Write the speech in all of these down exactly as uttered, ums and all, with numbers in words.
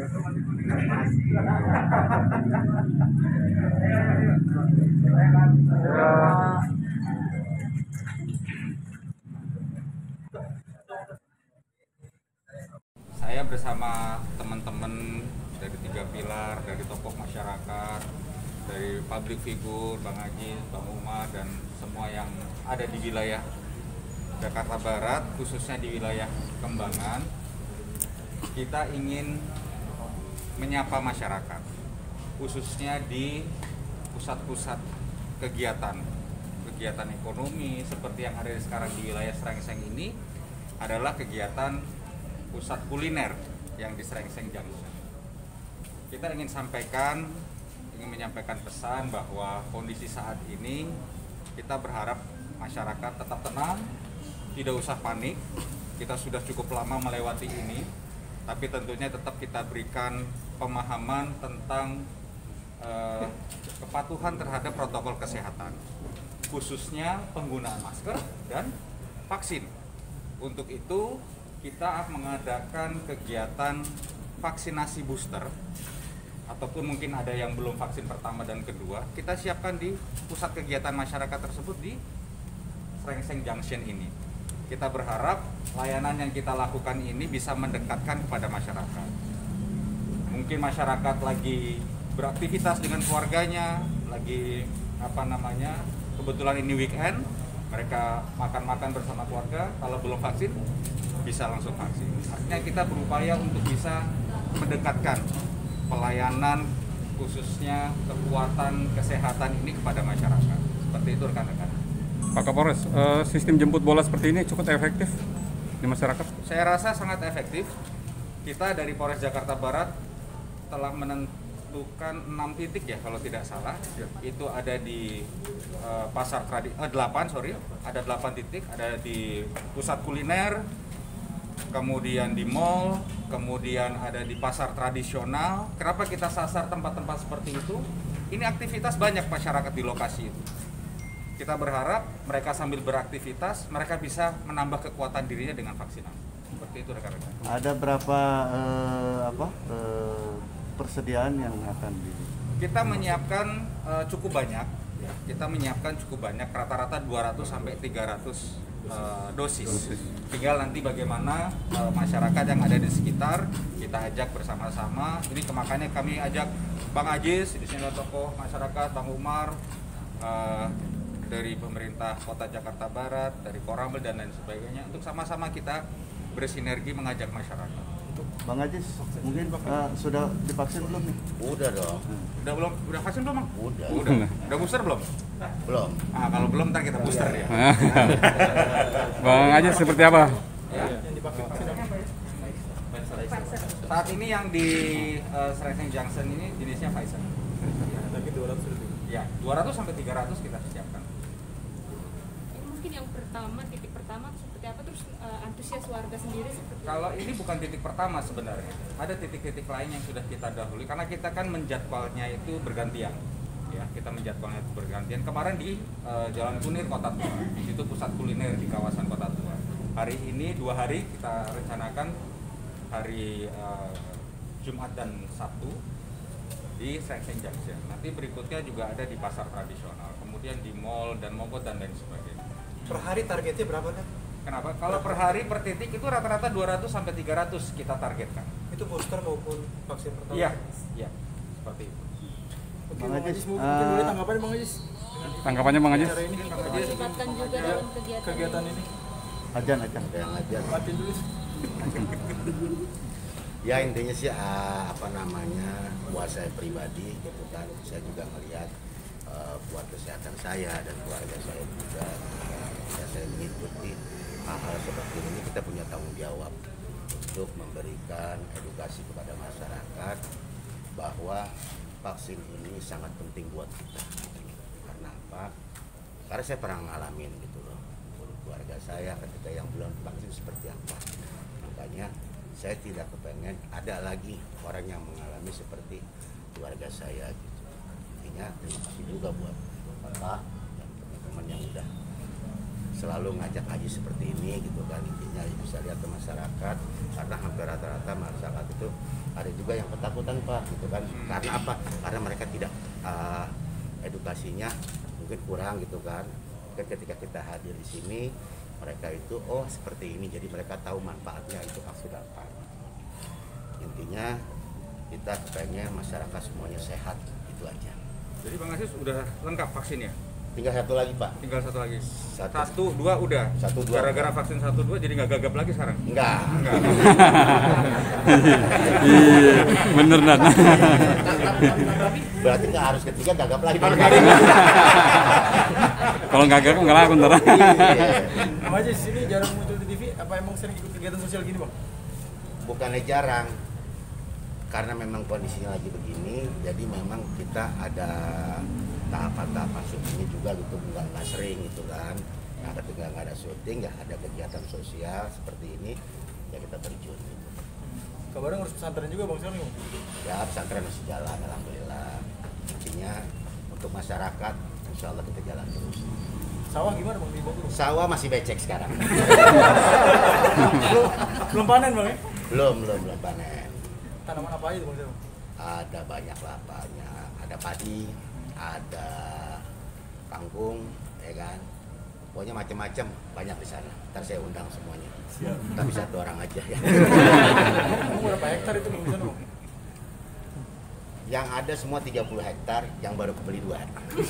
Saya bersama teman-teman dari tiga pilar, dari tokoh masyarakat, dari public figure, Bang Ajis, Bang Umar, dan semua yang ada di wilayah Jakarta Barat, khususnya di wilayah Kembangan, kita ingin menyapa masyarakat, khususnya di pusat-pusat kegiatan, kegiatan ekonomi seperti yang ada sekarang di wilayah Srengseng ini adalah kegiatan pusat kuliner yang di Srengseng Junction. Kita ingin sampaikan, ingin menyampaikan pesan bahwa kondisi saat ini kita berharap masyarakat tetap tenang, tidak usah panik. Kita sudah cukup lama melewati ini, tapi tentunya tetap kita berikan pemahaman tentang eh, kepatuhan terhadap protokol kesehatan, khususnya penggunaan masker dan vaksin. Untuk itu kita mengadakan kegiatan vaksinasi booster, ataupun mungkin ada yang belum vaksin pertama dan kedua, kita siapkan di pusat kegiatan masyarakat tersebut di Srengseng Junction ini. Kita berharap layanan yang kita lakukan ini bisa mendekatkan kepada masyarakat. Mungkin masyarakat lagi beraktivitas dengan keluarganya, lagi apa namanya, kebetulan ini weekend, mereka makan-makan bersama keluarga, kalau belum vaksin bisa langsung vaksin. Artinya kita berupaya untuk bisa mendekatkan pelayanan khususnya kekuatan kesehatan ini kepada masyarakat. Seperti itu rekan-rekan. Pak Kapolres, uh, sistem jemput bola seperti ini cukup efektif di masyarakat? Saya rasa sangat efektif. Kita dari Polres Jakarta Barat telah menentukan enam titik ya kalau tidak salah. Ya. Itu ada di uh, pasar tradisi, eh, delapan sorry, ada delapan titik, ada di pusat kuliner, kemudian di mall, kemudian ada di pasar tradisional. Kenapa kita sasar tempat-tempat seperti itu? Ini aktivitas banyak masyarakat di lokasi itu. Kita berharap mereka sambil beraktivitas, mereka bisa menambah kekuatan dirinya dengan vaksinasi. Seperti itu rekan-rekan. Ada berapa eh, apa eh, persediaan yang akan di? Kita menyiapkan uh, cukup banyak. Ya. Kita menyiapkan cukup banyak, rata-rata dua ratus sampai tiga ratus uh, dosis. Tinggal nanti bagaimana uh, masyarakat yang ada di sekitar kita ajak bersama-sama. Ini makanya kami ajak Bang Ajis, di sini ada tokoh masyarakat, Bang Umar, uh, dari pemerintah Kota Jakarta Barat, dari Koramil dan lain sebagainya, untuk sama-sama kita bersinergi mengajak masyarakat. Bang Ajis, mungkin uh, sudah divaksin belum nih? Udah dong. Udah belum? Udah vaksin belum, Bang? Udah. Udah. Udah booster belum? Belum. Ah, kalau belum ntar kita booster ya. Bang Ajis seperti apa? Ya. Saat ini yang di uh, Srengseng Junction ini jenisnya Pfizer. Tapi dua ratus lebih. Ya, dua ratus sampai tiga ratus kita siapkan. Mungkin yang pertama, titik pertama seperti apa, terus uh, antusias warga sendiri seperti Kalau ini bukan titik pertama sebenarnya, ada titik-titik lain yang sudah kita dahului karena kita kan menjadwalnya itu bergantian. Ya, kita menjadwalnya itu bergantian. Kemarin di uh, Jalan Kunir Kota Tua, itu pusat kuliner di kawasan Kota Tua. Hari ini dua hari kita rencanakan, hari uh, Jumat dan Sabtu di Srengseng Junction. Nanti berikutnya juga ada di pasar tradisional, kemudian di mall dan Mogot dan lain sebagainya. Per hari targetnya berapa kan? Kenapa? Kalau per hari per titik itu rata-rata dua ratus sampai tiga ratus kita targetkan. Itu booster maupun vaksin pertama? Iya, iya. Seperti itu. Oke, Bang Bang Ajis, Ajis, mungkin uh, boleh tanggapan Bang Ajis? Tanggapannya Bang Ajis? Acara ini Bang Ajis, melibatkan juga dalam kegiatan, kegiatan ini. Ajan, ajan. Yang ajar. Matiin dulu. Ya intinya sih uh, apa namanya, buat saya pribadi gitu kan, saya juga melihat uh, buat kesehatan saya dan keluarga saya juga, uh, ya saya mengikuti hal-hal seperti ini. Kita punya tanggung jawab untuk memberikan edukasi kepada masyarakat bahwa vaksin ini sangat penting buat kita. Karena apa? Karena saya pernah ngalamin gitu loh, keluarga saya ketika yang belum vaksin seperti apa. Makanya saya tidak kepengen ada lagi orang yang mengalami seperti keluarga saya gitu. Intinya terima kasih juga buat Bapak dan teman-teman yang udah selalu ngajak haji seperti ini gitu kan, intinya bisa lihat ke masyarakat, karena hampir rata-rata masyarakat itu ada juga yang ketakutan Pak gitu kan, karena apa? Karena mereka tidak uh, edukasinya mungkin kurang gitu kan. Ketika kita hadir di sini, mereka itu oh seperti ini, jadi mereka tahu manfaatnya itu maksud apa. Intinya kita pengen masyarakat semuanya sehat, itu aja. Jadi Bang Aziz udah lengkap vaksinnya? Tinggal satu lagi Pak. Tinggal satu lagi. Satu. Satu, dua udah. Satu, dua. Gara-gara vaksin satu, dua jadi nggak gagap lagi sekarang? Enggak. Enggak. Iya, bener Dan. Berarti nggak harus ketiga gagap lagi. Kalau nggak gagap nggak laku ntar. Bang Aziz, sini jarang muncul di T V, apa emang sering ikut kegiatan sosial gini Bang? Bukannya jarang, karena memang kondisinya lagi begini, jadi memang kita ada tahapan-tahapan syutingnya juga gitu, nggak nggak sering gitu kan. Nah, ketika nggak ada syuting, nggak ada kegiatan sosial seperti ini, ya kita terjun. Gitu. Kabarnya ngurus pesantren juga Bang sekarang nih Bang? Ya pesantren masih jalan, alhamdulillah. Intinya untuk masyarakat, insya Allah kita jalan terus. Sawah gimana Bang di Bogor? Sawah masih becek sekarang. belum, belum panen Bang ya? belum, belum, belum panen. Tanaman apa aja tuh Bang sekarang? Ada banyak lah, banyak. Ada padi, ada kangkung, ya kan. Pokoknya macam-macam banyak di sana. Ntar saya undang semuanya. Siap. Tapi satu orang aja ya. Kamu berapa hektar itu Bang di sana Bang? Yang ada semua tiga puluh hektar, yang baru kebeli dua.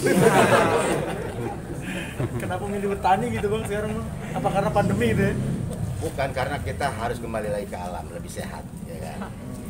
Kenapa milih bertani gitu Bang sekarang Bang? Apa karena pandemi gitu ya? Bukan, karena kita harus kembali lagi ke alam, lebih sehat, ya kan.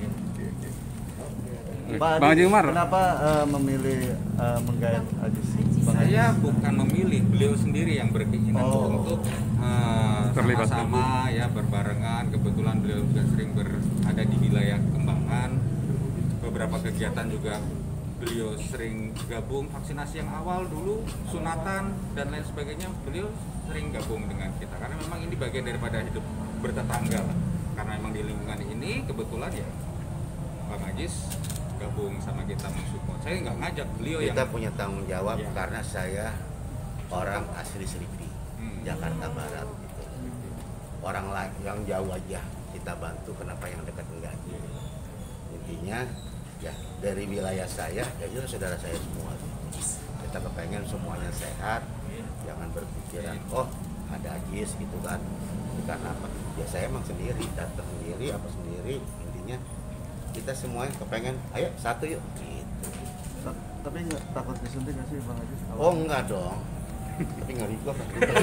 Pak Bang Haji, Haji Umar. kenapa eh, memilih eh, menggait Haji? Bang Haji? Saya bukan memilih, beliau sendiri yang berkeinginan Oh. untuk eh, Terlibat sama-sama ya berbarengan. Kebetulan beliau juga sering berada di wilayah Kembangan. Beberapa kegiatan juga beliau sering gabung, vaksinasi yang awal dulu, sunatan dan lain sebagainya, beliau sering gabung dengan kita karena memang ini bagian daripada hidup bertetangga lah. Karena memang di lingkungan ini kebetulan ya Bang Aziz gabung sama kita mensupport. Saya nggak ngajak beliau Kita yang punya tanggung jawab Ya. karena saya orang asli Seripi, Hmm. Jakarta Barat. Gitu. Orang lain yang jauh aja kita bantu, kenapa yang dekat enggak? Gitu. Intinya ya dari wilayah saya, ya itu saudara saya semua. Kita kepengen semuanya sehat, jangan berpikiran oh ada Ajis gitu kan. Karena apa? Ya saya emang sendiri, datang sendiri apa sendiri, intinya kita semuanya kepengen ayo satu yuk gitu. Ta- Tapi nggak takut disuntik nggak sih Bang Haji? Oh enggak dong, tapi ngeri gua.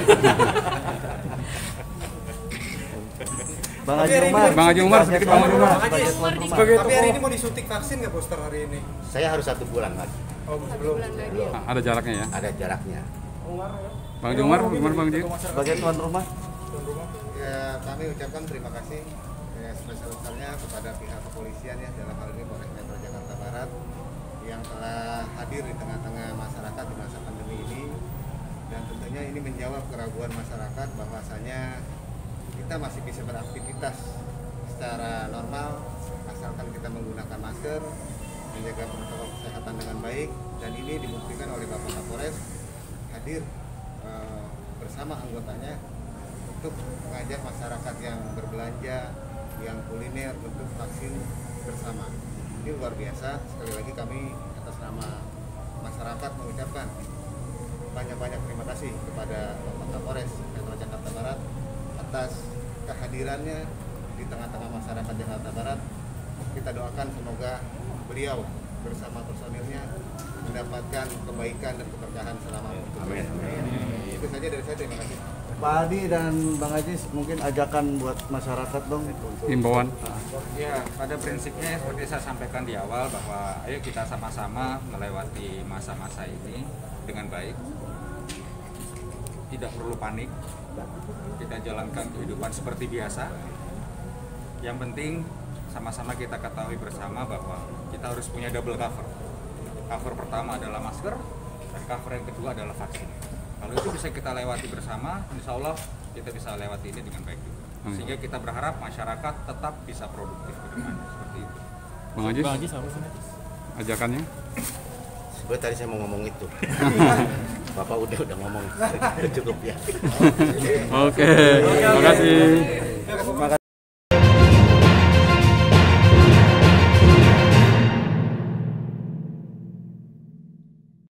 Bang Tapi Haji hari ini- Umar. Bang Haji Umar, sedikit Bang Haji Umar. Sebagai Umar tuan di- rumah. Sebagai Tapi hari ini mau disuntik vaksin nggak booster hari ini? Saya harus satu bulan lagi, Oh Satu belum. bulan lagi. belum. Ah, ada jaraknya ya. Ada jaraknya. Bang Haji Umar, gimana Bang Haji? Sebagai tuan rumah. Ya, kami ucapkan terima kasih ya, sebesar-besarnya kepada pihak kepolisian ya dalam hal ini Polres Metro Jakarta Barat yang telah hadir di tengah-tengah masyarakat di masa pandemi ini, dan tentunya ini menjawab keraguan masyarakat bahwasanya kita masih bisa beraktivitas secara normal asalkan kita menggunakan masker, menjaga protokol kesehatan dengan baik, dan ini dibuktikan oleh Bapak Kapolres hadir eh, bersama anggotanya untuk mengajak masyarakat yang berbelanja, yang kuliner untuk vaksin bersama. Ini luar biasa. Sekali lagi kami atas nama masyarakat mengucapkan banyak-banyak terima kasih kepada Bapak Kapolres Metro Jakarta Barat atas kehadirannya di tengah-tengah masyarakat Jakarta Barat. Kita doakan semoga beliau bersama personilnya mendapatkan kebaikan dan keberkahan selama Amin. Itu saja dari saya, terima kasih. Pak Adi dan Bang Haji mungkin ajakan buat masyarakat dong untuk Himbauan. Ya, pada prinsipnya seperti saya sampaikan di awal bahwa ayo kita sama-sama melewati masa-masa ini dengan baik. Tidak perlu panik. Kita jalankan kehidupan seperti biasa. Yang penting sama-sama kita ketahui bersama bahwa kita harus punya double cover. Cover pertama adalah masker, dan cover yang kedua adalah vaksin. Kalau itu bisa kita lewati bersama, insya Allah kita bisa lewati ini dengan baik juga. Sehingga kita berharap masyarakat tetap bisa produktif ke depan seperti itu. Bang Haji, ajakannya. Sebenarnya tadi saya mau ngomong itu. Bapak udah udah ngomong cukup ya. Oke, terima kasih. Terima kasih.